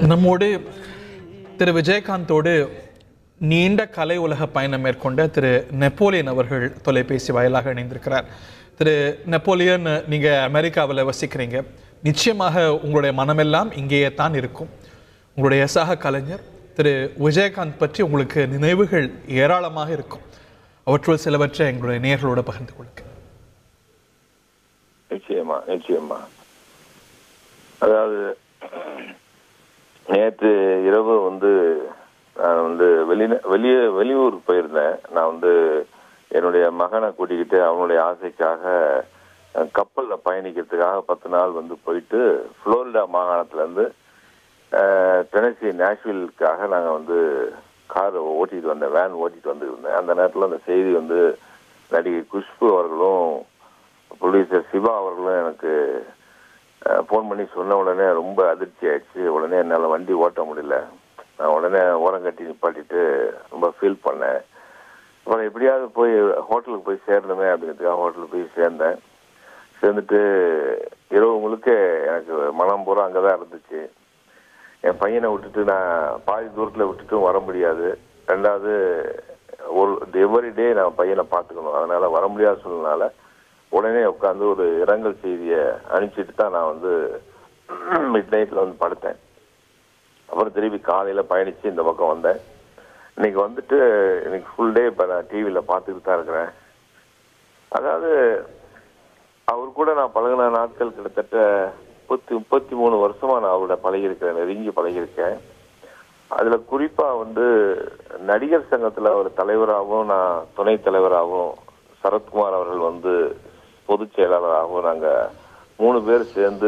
நம்மோடு திரு விஜயகாந்தோடு நீண்ட கலை உலக பயணம் மேற்கொண்ட திரு நெப்போலியன் அவர்கள் தொலைபேசி வாயிலாக இணைந்திருக்கிறார். திரு நெப்போலியன், நீங்கள் அமெரிக்காவில் வசிக்கிறீங்க. நிச்சயமாக உங்களுடைய மனமெல்லாம் இங்கேயே தான் இருக்கும். உங்களுடைய சக கலைஞர் திரு விஜயகாந்த் பற்றி உங்களுக்கு நினைவுகள் ஏராளமாக இருக்கும். அவற்றுள் சிலவற்றை எங்களுடைய நேயர்களோடு பகிர்ந்து கொடுக்க. நிச்சயமா நிச்சயமா. அதாவது நேற்று இரவு நான் வெளியூர் போயிருந்தேன். நான் என்னுடைய மகனை கூட்டிக்கிட்டு அவனுடைய ஆசைக்காக கப்பல்ல பயணிக்கிறதுக்காக 10 நாள் போயிட்டு புளோரிடா மாகாணத்துல டெனசி நேஷ்வில்லுக்காக நாங்க கார் ஓட்டிட்டு வந்தேன், வேன் ஓட்டிட்டு வந்துருந்தேன். அந்த நேரத்துல அந்த செய்தி நடிகை குஷ்பு அவர்களும் ப்ரொடியூசர் சிவா அவர்களும் எனக்கு ஃபோன் பண்ணி சொன்ன உடனே ரொம்ப அதிர்ச்சி ஆயிடுச்சு. உடனே என்னால் வண்டி ஓட்ட முடியல. நான் உடனே ஓரங்கட்டி நிப்பாட்டிட்டு ரொம்ப ஃபீல் பண்ணேன். அப்புறம் எப்படியாவது போய் ஹோட்டலுக்கு போய் சேரணுமே அப்படிங்கிறதுக்காக ஹோட்டலுக்கு போய் சேர்ந்தேன். சேர்ந்துட்டு இரவு முழுக்க எனக்கு மனம் பூரா அங்கே தான் இருந்துச்சு. என் பையனை விட்டுட்டு நான் பாதி தூரத்தில் விட்டுட்டும் வர முடியாது. ரெண்டாவது எவ்ரிடே நான் பையனை பார்த்துக்கணும். அதனால வர முடியாத சூழ்நிலை உடனே உட்காந்து ஒரு இரங்கல் செய்தியை அனுப்பிச்சிட்டு தான் நான் மிட் நைட்ல படுத்தேன். அப்புறம் திருப்பி காலையில பயணிச்சு இந்த பக்கம் வந்தேன். இன்னைக்கு ஃபுல் டே இப்போ நான் டிவியில் பார்த்துக்கிட்டு தான் இருக்கிறேன். அதாவது அவர் கூட நான் பழகின நாட்கள் கிட்டத்தட்ட 33 வருஷமா நான் அவரோட பழகியிருக்கேன், நெருங்கி பழகியிருக்கேன். அதுல குறிப்பா நடிகர் சங்கத்துல ஒரு தலைவராகவும் நான் துணை தலைவராகவும் சரத்குமார் அவர்கள் பொதுச் செயலாளராகவும் நாங்க 3 பேர் சேர்ந்து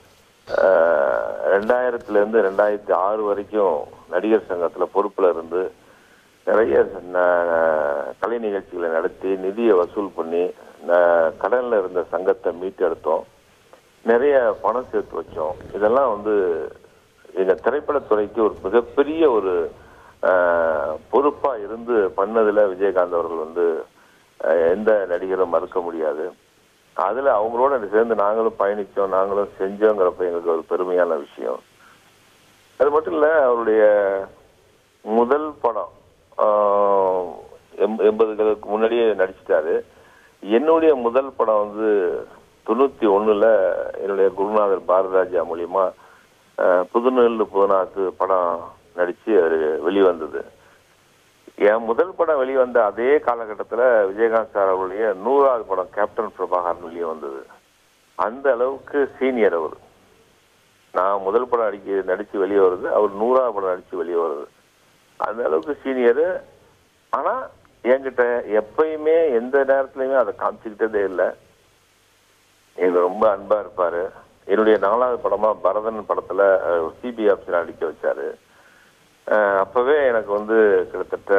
2000 2006 வரைக்கும் நடிகர் சங்கத்துல பொறுப்புல இருந்து நிறைய கலை நிகழ்ச்சிகளை நடத்தி நிதியை வசூல் பண்ணி கடன்ல இருந்த சங்கத்தை மீட்டெடுத்தோம். நிறைய பணம் சேர்த்து வச்சோம். இதெல்லாம் எங்க திரைப்படத்துறைக்கு ஒரு மிகப்பெரிய ஒரு பொறுப்பா இருந்து பண்ணதுல விஜயகாந்த் அவர்கள் எந்த நடிகரும் மறுக்க முடியாது. அதுல அவங்களோட சேர்ந்து நாங்களும் பயணிச்சோம், நாங்களும் செஞ்சோங்கிறப்ப எங்களுக்கு ஒரு பெருமையான விஷயம். அது மட்டும் இல்ல, அவருடைய முதல் படம் 80களுக்கு முன்னாடியே நடிச்சிட்டாரு. என்னுடைய முதல் படம் 91ல என்னுடைய குருநாதர் பாரதிராஜா மூலியமா புதுநெல்லு புதுநாத்து படம் நடிச்சு அது வெளிவந்தது. என் முதல் படம் வெளிவந்த அதே காலகட்டத்தில் விஜயகாந்த் சார் அவருடைய 100வது படம் கேப்டன் பிரபாகரன் வெளியே வந்தது. அந்த அளவுக்கு சீனியர் அவர். நான் முதல் படம் நடிச்சு வெளியே வருது, அவர் 100வது படம் நடிச்சு வெளியே வருது. அந்த அளவுக்கு சீனியரு. ஆனா என்கிட்ட எப்பயுமே எந்த நேரத்துலயுமே அதை காமிச்சுக்கிட்டதே இல்லை. எங்க ரொம்ப அன்பா இருப்பாரு. என்னுடைய 4வது படமா பரதன் படத்துல சிபிஐ ஆஃபீஸர் நடிக்க வச்சாரு. அப்பவே எனக்கு கிட்டத்தட்ட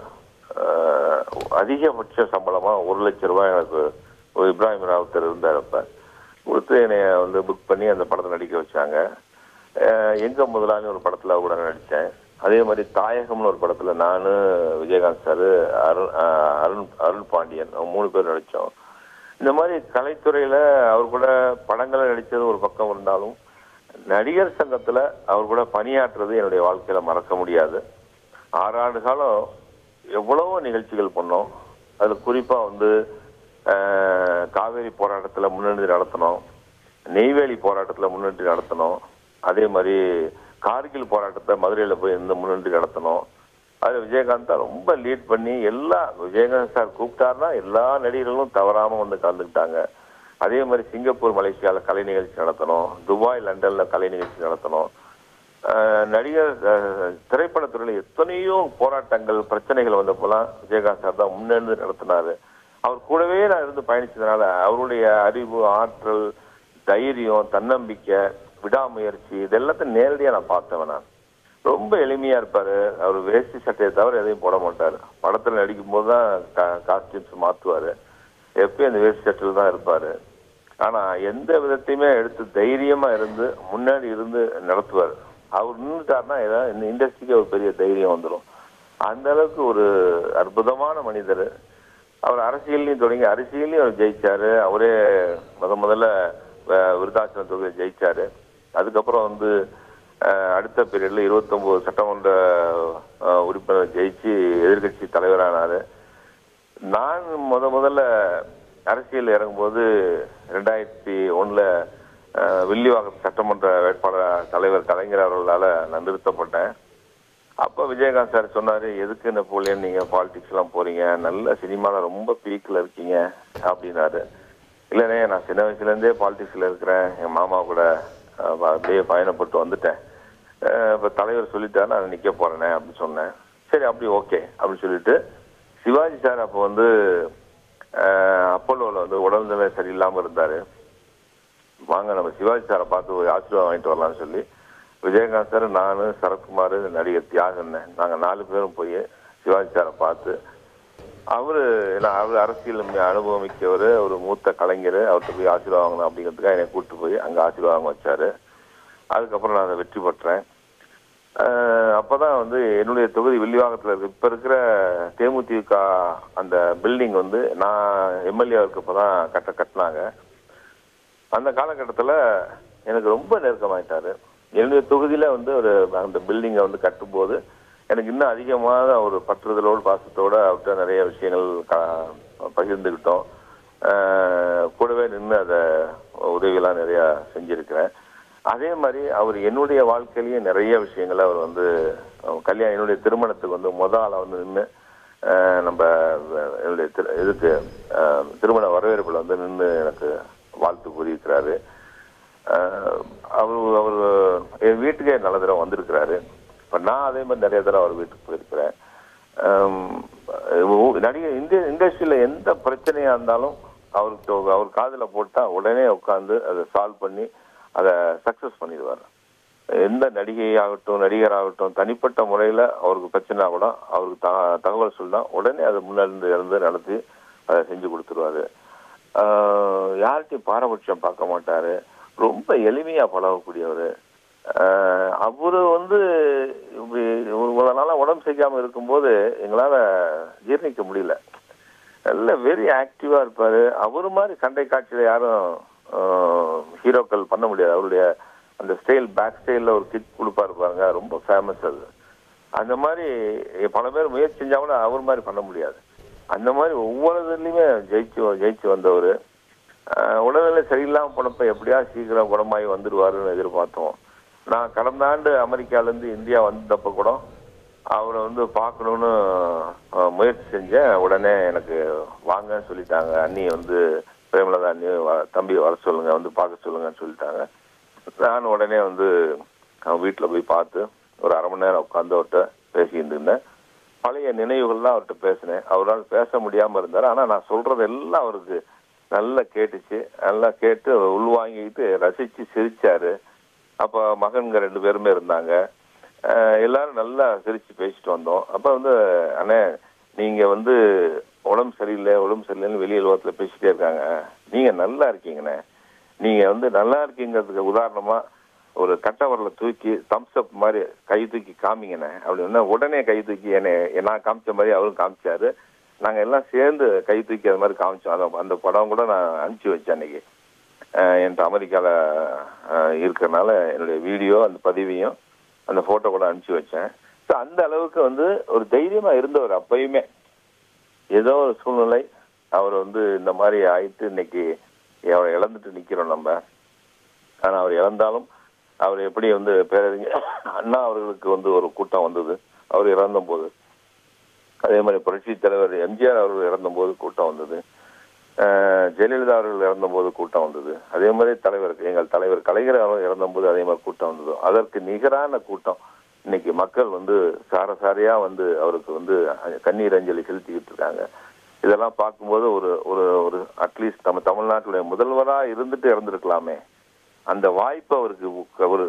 அதிகபட்ச சம்பளமா 1 லட்சம் ரூபாய் எனக்கு இப்ராஹிம் ராவுத்தர் இருந்தார். அப்ப கொடுத்து என்னைய புக் பண்ணி அந்த படத்தை நடிக்க வச்சாங்க. எங்க முதலாளி ஒரு படத்துல கூட நடிச்சேன். அதே மாதிரி தாயகம்னு ஒரு படத்துல நானு, விஜயகாந்த் சாரு, அருண் பாண்டியன் 3 பேர் நடிச்சோம். இந்த மாதிரி கலைத்துறையில அவர் கூட படங்களை நடிச்சது ஒரு பக்கம் இருந்தாலும் நடிகர் சங்கத்துல அவர் கூட பணியாற்றுறது என்னுடைய வாழ்க்கையில மறக்க முடியாது. 6 ஆண்டு காலம் எவ்வளவோ நிகழ்ச்சிகள் பண்ணோம். அதுல குறிப்பா காவேரி போராட்டத்துல முன்னெடுத்து நடத்தணும், நெய்வேலி போராட்டத்துல முன்னெடுத்து நடத்தணும், அதே மாதிரி கார்கில் போராட்டத்தை மதுரையில போய் முன்னெடுத்து நடத்தணும். அதுல விஜயகாந்த் தான் ரொம்ப லீட் பண்ணி விஜயகாந்த் சார் கூப்பிட்டாருன்னா எல்லா நடிகர்களும் தவறாம கலந்துக்கிட்டாங்க. அதே மாதிரி சிங்கப்பூர் மலேசியாவில் கலை நிகழ்ச்சி நடத்தணும், துபாய் லண்டன்ல கலை நிகழ்ச்சி நடத்தணும். நடிகர் திரைப்படத்துறையில் எத்தனையோ போராட்டங்கள் பிரச்சனைகள் வந்தப்போலாம் விஜயகாந்த் சார் தான் முன்னெடுத்து நடத்தினாரு. அவர் கூடவே நான் இருந்து பயணிச்சதுனால அவருடைய அறிவு, ஆற்றல், தைரியம், தன்னம்பிக்கை, விடாமுயற்சி இதெல்லாத்தையும் நேரடியா நான் பார்த்தவன். நான் ரொம்ப எளிமையா இருப்பாரு. அவர் வேஷ்டி சட்டையை தவிர எதையும் போட மாட்டாரு. படத்துல நடிக்கும் போதுதான் காஸ்டியூம்ஸ் மாத்துவாரு. எப்பயும் அந்த வேஷ்டி சட்டையில் தான் இருப்பாரு. ஆனா எந்த விதத்தையுமே எடுத்து தைரியமா இருந்து முன்னாடி இருந்து நடத்துவார். அவர் நின்றுட்டாருன்னா ஏதாவது இந்த இண்டஸ்ட்ரிக்கு ஒரு பெரிய தைரியம் வந்துடும். அந்த அளவுக்கு ஒரு அற்புதமான மனிதர். அவர் அரசியல்லையும் தொடங்கி அரசியலையும் அவர் ஜெயிச்சாரு. அவரே முதல்ல விருதாச்சலம் தொகுதியை ஜெயிச்சாரு. அதுக்கப்புறம் அடுத்த பீரியட்ல 29 சட்டமன்ற உறுப்பினர் ஜெயிச்சு எதிர்கட்சி தலைவரானாரு. நான் முதல்ல அரசியல் இறங்கும்போது 2001 வில்லிவாக்கம் சட்டமன்ற வேட்பாளர் தலைவர் கலைஞர் அவர்களால நான் நிறுத்தப்பட்டேன். அப்ப விஜயகாந்த் சார் சொன்னாரு, எதுக்கு நெப்போலியன் நீங்க பாலிடிக்ஸ் எல்லாம் போறீங்க, நல்ல சினிமால ரொம்ப பீக்ல இருக்கீங்க அப்படின்னாரு. இல்லனே, நான் சின்ன வயசுல இருந்தே பாலிடிக்ஸ்ல இருக்கிறேன், என் மாமா கூட அப்படியே பயணப்பட்டு வந்துட்டேன். இப்ப தலைவர் சொல்லிட்டாரு, நான் நிக்க போறேனே அப்படின்னு சொன்னேன். சரி, அப்படி ஓகே அப்படின்னு சொல்லிட்டு சிவாஜி சார் அப்போ வந்து அப்போலோல வந்து உடல்நிலை சரியில்லாம இருந்தாரு. வாங்க நம்ம சிவாஜி சாரை பார்த்து ஒரு ஆசீர்வாதம் வாங்கிட்டு வரலாம்னு சொல்லி விஜயகாந்த் சார், நான், சரத்குமார், நடிகர் தியாகன், நாங்க 4 பேரும் போய் சிவாஜி சாரை பார்த்து அவரு அரசியல் அனுபவம் மிக்கவர், ஒரு மூத்த கலைஞர், அவர்கிட்ட போய் ஆசீர்வாதம் வாங்கணும் அப்படிங்கிறதுக்காக என்னை கூப்பிட்டு போய் அங்க ஆசீர்வாதம் வச்சாரு. அதுக்கப்புறம் நான் அதை வெற்றி பெற்றேன். அப்பதான் வந்து என்னுடைய தொகுதி வில்லிவாக்கத்துல இருக்கு. இப்ப இருக்கிற தேமுதிக அந்த பில்டிங் வந்து நான் எம்எல்ஏ இருக்கப்பதான் கட்டினாங்க. அந்த காலகட்டத்துல எனக்கு ரொம்ப நெருக்கமாயிட்டாரு. என்னுடைய தொகுதியில வந்து ஒரு அந்த பில்டிங்கை வந்து கட்டும்போது எனக்கு இன்னும் அதிகமாக ஒரு பற்றுதலோடு பாசத்தோட அவர்கிட்ட நிறைய விஷயங்கள் பகிர்ந்துக்கிட்டோம். கூடவே நின்று அதை உதவியெல்லாம் நிறைய செஞ்சிருக்கிறேன். அதே மாதிரி அவர் என்னுடைய வாழ்க்கையிலேயே நிறைய விஷயங்களை அவர் வந்து என்னுடைய திருமணத்துக்கு வந்து ஆளா வந்து நின்று நம்ம என்னுடைய இதுக்கு திருமண வரவேற்புல வந்து நின்று எனக்கு வாழ்த்து கூறியிருக்கிறாரு. அவர் என் வீட்டுக்கே நல்ல தடவை வந்திருக்கிறாரு. இப்ப நான் அதே மாதிரி நிறைய தடவை அவர் வீட்டுக்கு போயிருக்கிறேன். இண்டஸ்ட்ரியில எந்த பிரச்சனையா இருந்தாலும் அவர் காதுல போட்டா உடனே உட்காந்து அதை சால்வ் பண்ணி அதை சக்சஸ் பண்ணிடுவார். எந்த நடிகையாகட்டும் நடிகராகட்டும் தனிப்பட்ட முறையில அவருக்கு பிரச்சனை கூட அவருக்கு தகவல் சொல்லா உடனே அதை முன்னிருந்து நடத்தி அதை செஞ்சு கொடுத்துருவாரு. யார்கிட்டையும் பாரபட்சம் பார்க்க மாட்டாரு. ரொம்ப எளிமையா பழகக்கூடியவர். அவரு வந்து ஒரு நாளா உடம்பு செய்யாம இருக்கும்போது எங்களால ஜீர்ணிக்க முடியல. நல்ல வெரி ஆக்டிவா இருப்பாரு. அவரு மாதிரி சண்டை காட்சியில யாரும் ஹீரோக்கள் பண்ண முடியாது. அவருடைய அந்த ஸ்டைல், பேக் ஸ்டைல்ல ஒரு கிக் கொடுப்பாரு பாருங்க, ரொம்ப ஃபேமஸ் அது. அந்த மாதிரி பல பேர் முயற்சி செஞ்சா கூட அவர் மாதிரி பண்ண முடியாது. அந்த மாதிரி ஒவ்வொரு இதுலயுமே ஜெயிச்சு வந்தவர். உடல்நிலை சரியில்லாம போனப்ப எப்படியா சீக்கிரம் குணமாயி வந்துடுவாருன்னு எதிர்பார்த்தோம். நான் கடந்த ஆண்டு அமெரிக்கால இருந்து இந்தியா வந்தப்ப கூட அவரை வந்து பார்க்கணும்னு முயற்சி செஞ்சேன். உடனே எனக்கு வாங்கன்னு சொல்லிட்டாங்க. அண்ணி வந்து பிரேமலதா அண்ணி, தம்பி வர சொல்லுங்க, வந்து பார்க்க சொல்லுங்கன்னு சொல்லிட்டாங்க. நான் உடனே வந்து அவன் வீட்டில் போய் பார்த்து ஒரு 1/2 மணி நேரம் உட்காந்து அவர்கிட்ட பேசிக்கிட்டு இருந்தேன். பழைய நினைவுகள்லாம் அவர்கிட்ட பேசினேன். அவரால் பேச முடியாம இருந்தாரு. ஆனா நான் சொல்றது எல்லாம் அவருக்கு நல்லா கேட்டுச்சு. நல்லா கேட்டு உள்வாங்கிட்டு ரசிச்சு சிரிச்சாரு. அப்ப மகன்க 2 பேருமே இருந்தாங்க. எல்லாரும் நல்லா சிரிச்சு பேசிட்டு வந்தோம். அப்ப வந்து, அண்ணே நீங்க வந்து உடம்பு சரியில்லைன்னு வெளியே உலகத்துல பேசிட்டே இருக்காங்க, நீங்க நல்லா இருக்கீங்கண்ணே, நீங்க வந்து நல்லா இருக்கீங்கிறதுக்கு உதாரணமா ஒரு கட்டவரல தூக்கி தம்ஸ் அப் மாதிரி கை தூக்கி காமிங்கண்ணே அப்படின்னா உடனே கை தூக்கி நான் காமிச்ச மாதிரி அவரும் காமிச்சாரு. நாங்க எல்லாம் சேர்ந்து கை தூக்கி அது மாதிரி காமிச்சோம். அந்த படம் கூட நான் அனுப்பிச்சு வச்சேன். அன்னைக்கு என்கிட்ட அமெரிக்கால இருக்கிறதுனால என்னுடைய வீடியோ அந்த பதிவையும் அந்த போட்டோ கூட அனுப்பிச்சு வச்சேன். ஸோ அந்த அளவுக்கு வந்து ஒரு தைரியமா இருந்தவர். அப்பயுமே ஏதோ ஒரு சூழ்நிலை அவர் வந்து இந்த மாதிரி ஆயிட்டு இன்னைக்கு அவரை இழந்துட்டு நிக்கிறோம் நம்ம. ஆனா அவர் இழந்தாலும் அவர் எப்படி வந்து பேரறிஞர் அண்ணா அவர்களுக்கு வந்து ஒரு கூட்டம் வந்தது அவர் இறந்த போது. அதே மாதிரி புரட்சி தலைவர் எம்ஜிஆர் அவர்கள் இறந்த போது கூட்டம் வந்தது. ஜெயலலிதா அவர்கள் இறந்த போது கூட்டம் வந்தது. அதே மாதிரி எங்கள் தலைவர் கலைஞர் அவர்கள் இறந்த போது அதே மாதிரி கூட்டம் வந்தது. அதற்கு நிகரான கூட்டம் இன்னைக்கு மக்கள் வந்து சாரசாரியா வந்து அவருக்கு வந்து கண்ணீர் அஞ்சலி செலுத்திக்கிட்டு இருக்காங்க. இதெல்லாம் பார்க்கும்போது ஒரு அட்லீஸ்ட் நம்ம தமிழ்நாட்டுடைய முதல்வரா இருந்துட்டு இறந்துருக்கலாமே, அந்த வாய்ப்பு அவருக்கு ஒரு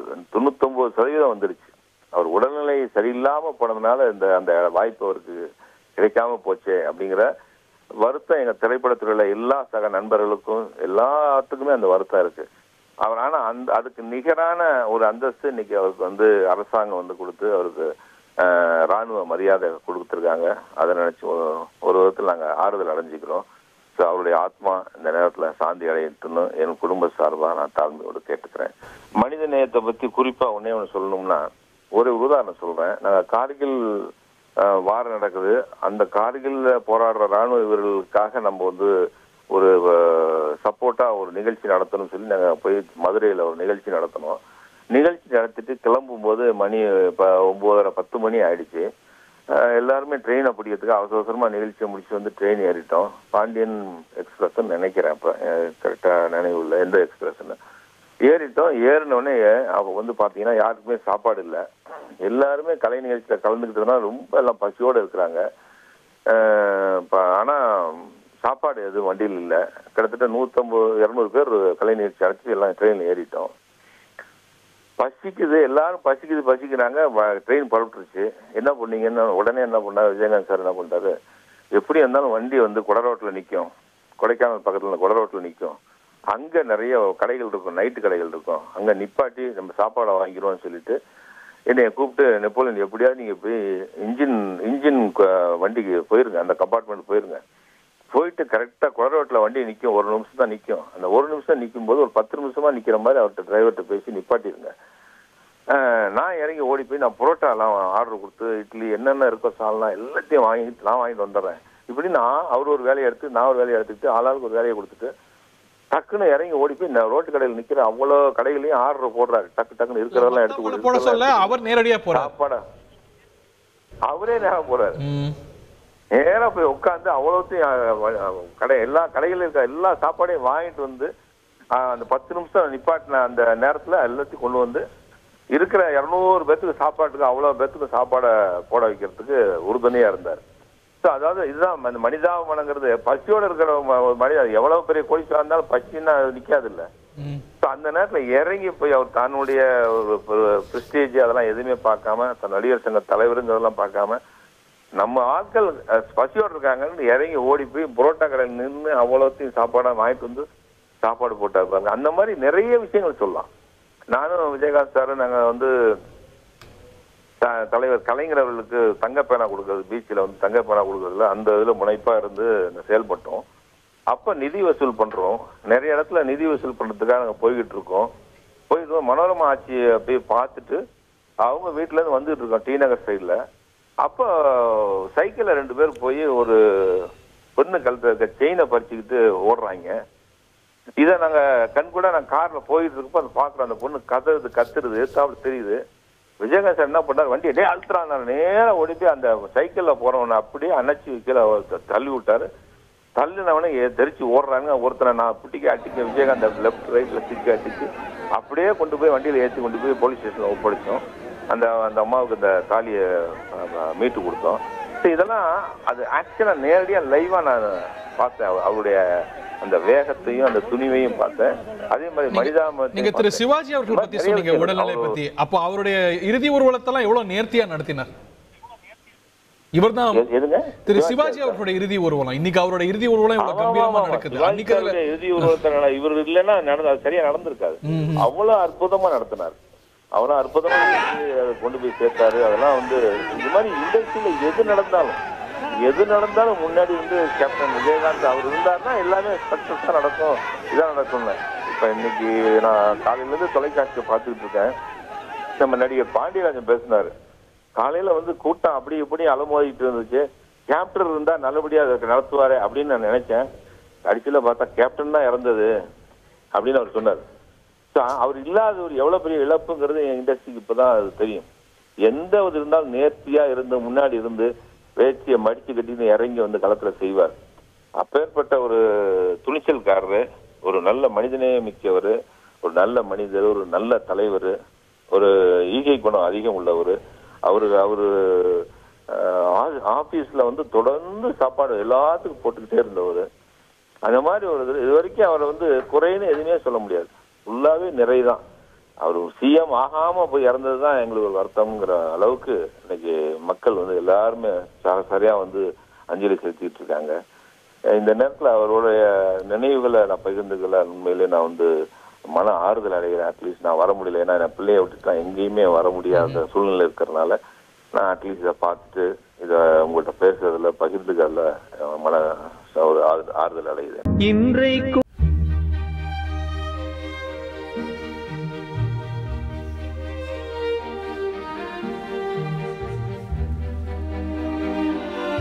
99% வந்துருச்சு. அவர் உடல்நிலை சரியில்லாம போனதுனால அந்த வாய்ப்பு அவருக்கு கிடைக்காம போச்சே அப்படிங்கிற வருத்தம் எங்க திரைப்படத்துறையில எல்லா சக நண்பர்களுக்கும் எல்லாத்துக்குமே அந்த வருத்தம் இருக்கு. அவர் ஆனா அதுக்கு நிகரான ஒரு அந்தஸ்து இன்னைக்கு அவருக்கு வந்து அரசாங்கம் வந்து கொடுத்து அவருக்கு ராணுவ மரியாதை கொடுத்துருக்காங்க. அதை நினைச்சு ஒரு விதத்தில் நாங்க ஆறுதல் அடைஞ்சுக்கிறோம். ஸோ அவருடைய ஆத்மா இந்த நேரத்தில் சாந்தி அடையட்டுன்னு என் குடும்ப சார்பாக நான் தாழ்மையோடு கேட்டுக்கிறேன். மனித நேயத்தை பற்றி குறிப்பாக ஒன்றே ஒன்று சொல்லணும்னா, ஒரு உதாரணம் சொல்கிறேன். நாங்கள் கார்கில் வாரம் நடக்குது. அந்த கார்கில்ல போராடுற ராணுவ வீரர்களுக்காக நம்ம வந்து ஒரு சப்போர்ட்டாக ஒரு நிகழ்ச்சி நடத்தணும்னு சொல்லி நாங்கள் போய் மதுரையில் ஒரு நிகழ்ச்சி நடத்தினோம். நிகழ்ச்சி நடத்திட்டு கிளம்பும் போது மணி இப்போ 9:30 10 மணி ஆயிடுச்சு. எல்லாருமே ட்ரெயினை பிடிக்கிறதுக்கு அவசரமாக நிகழ்ச்சியை முடிச்சு வந்து ட்ரெயின் ஏறிட்டோம். பாண்டியன் எக்ஸ்பிரஸ்ன்னு நினைக்கிறேன், இப்போ கரெக்டாக நினைவு இல்லை எந்த எக்ஸ்பிரஸ்ன்னு. ஏறிட்டோம். ஏறினோடனே அப்போ வந்து பார்த்தீங்கன்னா யாருக்குமே சாப்பாடு இல்லை. எல்லாருமே கலை நிகழ்ச்சியில் கலந்துக்கிட்டதுனால ரொம்ப எல்லாம் பசியோடு இருக்கிறாங்க. ஆனால் சாப்பாடு எதுவும் வண்டியில் இல்லை. கிட்டத்தட்ட 150-200 பேர் கலை நிகழ்ச்சி அழைச்சி எல்லாம் ட்ரெயினில் ஏறிட்டோம். பசிக்குது, எல்லாரும் பசிக்கிறாங்க. ட்ரெயின் புறப்பட்டுருச்சு. என்ன பண்ணீங்கன்னு உடனே என்ன பண்ணாரு விஜயகாந்த் சார், என்ன பண்ணிட்டாரு, எப்படி இருந்தாலும் வண்டி வந்து குடரோட்டில் நிற்கும், கொடைக்கானல் பக்கத்தில் குடரோட்டில் நிற்கும், அங்கே நிறைய கடைகள் இருக்கும், நைட்டு கடைகள் இருக்கும், அங்கே நிப்பாட்டி நம்ம சாப்பாடை வாங்கிடுவோம்னு சொல்லிட்டு என்னைய கூப்பிட்டு, நெப்போலியன் எப்படியாவது நீங்கள் போய் இன்ஜின் வண்டிக்கு போயிருங்க, அந்த கம்பார்ட்மெண்ட் போயிருங்க, போயிட்டு கரெக்டாக குடரோட்டில் வண்டி நிற்கும், 1 நிமிஷம் தான் நிற்கும், அந்த 1 நிமிஷம் நிற்கும் போது ஒரு 10 நிமிஷமாக நிற்கிற மாதிரி அவர்கிட்ட டிரைவர்கிட்ட பேசி நிப்பாட்டிருங்க. நான் இறங்கி ஓடி போய் நான் புரோட்டாலாம் ஆர்டர் கொடுத்து இட்லி என்னென்ன இருக்கோ சால்னா எல்லாத்தையும் வாங்கிட்டு வந்துடுறேன். இப்படி அவர் ஒரு வேலையை எடுத்து நான் ஒரு வேலையை எடுத்துக்கிட்டு ஆளாளுக்கு ஒரு வேலையை கொடுத்துட்டு டக்குன்னு இறங்கி ஓடி போய் நான் ரோட்டு கடையில் நிற்கிற அவ்வளோ கடைகளையும் ஆர்டர் போடுறாரு. டக்குன்னு இருக்கிறதெல்லாம் எடுத்து கொடுத்து அவர் நேரடியாக சாப்பாடா அவரே நேரம் போறாரு. நேராக போய் உட்காந்து அவ்வளோத்தையும் எல்லா கடைகளில் இருக்க எல்லா சாப்பாடையும் வாங்கிட்டு வந்து அந்த 10 நிமிஷம் நிப்பாட்டின அந்த நேரத்தில் எல்லாத்தையும் கொண்டு வந்து இருக்கிற 200 பேத்துக்கு சாப்பாட்டுக்கு அவ்வளோ பேத்துக்கு சாப்பாடை போட வைக்கிறதுக்கு உறுதுணையாக இருந்தார். ஸோ அதாவது இதுதான் அந்த மனிதாபமானங்கிறது. பசியோடு இருக்கிற மனிதன் எவ்வளோ பெரிய கோயிலாக இருந்தாலும் பசின்னா நிற்காது இல்லை. ஸோ அந்த நேரத்தில் இறங்கி போய் அவர் தன்னுடைய ஒரு ப்ரெஸ்டீஜ் அதெல்லாம் எதுவுமே பார்க்காம, தன் நடிகர் சங்க தலைவருங்கிறதெல்லாம் பார்க்காம, நம்ம ஆட்கள் பசியோடு இருக்காங்கன்னு இறங்கி ஓடி போய் புரோட்டா கடையில் நின்று அவ்வளோத்தையும் சாப்பாடாக வாங்கிட்டு வந்து சாப்பாடு போட்டா இருப்பாங்க. அந்த மாதிரி நிறைய விஷயங்கள் சொல்லலாம். நானும் விஜயகாந்த் சாரும் நாங்கள் வந்து தலைவர் கலைஞர் அவர்களுக்கு தங்கப்பேனா கொடுக்கறது, பீச்சில் வந்து தங்கப்பேனா கொடுக்கறதுல அந்த இதில் முனைப்பாக இருந்து செயல்பட்டோம். அப்போ நிதி வசூல் பண்ணுறோம். நிறைய இடத்துல நிதி வசூல் பண்ணுறதுக்காக நாங்கள் போயிட்டு மனோரமா ஆட்சியை போய் பார்த்துட்டு அவங்க வீட்டிலேருந்து வந்துட்டு இருக்கோம் டி நகர் சைடில். அப்போ சைக்கிளில் 2 பேர் போய் ஒரு பொண்ணு கழுத்துல இருக்க செயினை பறிச்சுக்கிட்டு ஓடுறாங்க. இதை நாங்கள் கண்கூட நான் காரில் போயிட்டு இருக்கப்போ அதை பார்க்குறோம். அந்த பொண்ணு கத்துறது அப்படி தெரியுது. விஜயகாந்த் சார் என்ன பண்ணார், வண்டியை டே அழுத்துறான். நேராக ஓடி போய் அந்த சைக்கிளில் போகிறவனை அப்படியே அணைச்சி கீழே தள்ளி விட்டாரு. தள்ளினவனே தெரிச்சு ஓடுறாங்க. ஒருத்தனை நான் பிடிக்க அடிக்க விஜயகாந்த் லெஃப்ட் ரைட்டில் சிக்க அடிச்சு அப்படியே கொண்டு போய் வண்டியில் ஏற்றி கொண்டு போய் போலீஸ் ஸ்டேஷனில் ஒப்படைச்சோம். அந்த அம்மாவுக்கு அந்த தாலியை மீட்டு கொடுத்தோம். ஸோ இதெல்லாம் அது ஆக்சுவலாக நேரடியாக லைவாக நான் பார்த்தேன். அவருடைய அந்த வேகத்தையும் அந்த துணிவையும் பார்த்தேன். அதே மாதிரி நீங்க திரு சிவாஜி அவர்கள் பத்தி சொன்னீங்க, உடல்நிலை பத்தி. அப்போ அவருடைய இறுதி ஊர்வலத்தெல்லாம் எவ்வளவு நேர்த்தியா நடத்தினார் இவர்தான். திரு சிவாஜி அவருடைய இறுதி ஊர்வலம், இன்னைக்கு அவருடைய இறுதி ஊர்வலம் இவ்வளவு கம்பீரமா நடக்குது. இறுதி ஊர்வலத்தை இவர் இல்லைன்னா சரியா நடந்திருக்காது. அவ்வளவு அற்புதமா நடத்தினார். அவரை அற்புதமா கொண்டு போய் சேர்த்தாரு. அதெல்லாம் வந்து இந்த மாதிரி இண்டஸ்ட்ரியில எது நடந்தாலும் முன்னாடி வந்து கேப்டன் விஜயகாந்த் அவர் இருந்தாருன்னா எல்லாமே சக்சஸா நடக்கும், இதான் நடக்கும்னு. இப்ப இன்னைக்கு நான் காலையிலேருந்து தொலைக்காட்சியை பார்த்துக்கிட்டு இருக்கேன். நம்ம நடிகர் பாண்டியராஜன் பேசினாரு. காலையில வந்து கூட்டம் அப்படி இப்படி அலமோதிட்டு இருந்துச்சு. கேப்டன் இருந்தா நல்லபடியா அதை நடத்துவாரு அப்படின்னு நான் நினைச்சேன். கடைசியில பார்த்தா கேப்டன் தான் இறந்தது அப்படின்னு அவர் சொன்னார். அவர் இல்லாத ஒரு எவ்வளவு பெரிய இழப்புங்கிறது என் இண்டஸ்ட்ரிக்கு இப்பதான் அது தெரியும். எந்த ஒரு இருந்தாலும் நேர்த்தியா இருந்து முன்னாடி இருந்து வேட்சியை மடிச்சு கட்டின்னு இறங்கி வந்து களத்துல செய்வார். அப்பேற்பட்ட ஒரு துணிச்சல்காரரு, ஒரு நல்ல மனிதனே மிக்கவர், ஒரு நல்ல மனிதர், ஒரு நல்ல தலைவர், ஒரு ஈகை குணம் அதிகம் உள்ளவர். அவரு ஆபீஸ்ல வந்து தொடர்ந்து சாப்பாடு எல்லாத்துக்கும் போட்டுக்கிட்டே இருந்தவர். அந்த மாதிரி ஒரு இது வரைக்கும் அவரை வந்து குறைன்னு எதுவுமே சொல்ல முடியாது. ஃபுல்லாவே நிறைதான். அவர் சிஎம் ஆகாம போய் இறந்ததுதான் எங்களுக்கு ஒரு வருத்தம்ங்கிற அளவுக்கு இன்னைக்கு மக்கள் வந்து எல்லாருமே சரியா வந்து அஞ்சலி செலுத்திட்டு இருக்காங்க. இந்த நேரத்தில் அவருடைய நினைவுகளை நான் பகிர்ந்துக்கல. உண்மையிலே நான் வந்து மன ஆறுதல் அடைகிறேன். அட்லீஸ்ட் நான் வர முடியல, ஏன்னா என் பிள்ளைய விட்டுட்டு நான் எங்கேயுமே வர முடியாத சூழ்நிலை இருக்கிறதுனால நான் அட்லீஸ்ட் இதை பார்த்துட்டு இதை உங்கள்கிட்ட பேசுறதுல பகிர்ந்துக்கிறதுல மன ஒரு ஆறுதல் அடையுது. இன்றைக்கு